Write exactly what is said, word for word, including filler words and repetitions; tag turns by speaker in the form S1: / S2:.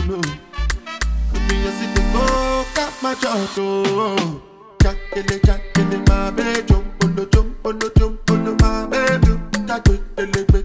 S1: no. Me a see the go, got my choco. Jackele, jackele, my baby, jump on the jump on the jump on the my baby. That way,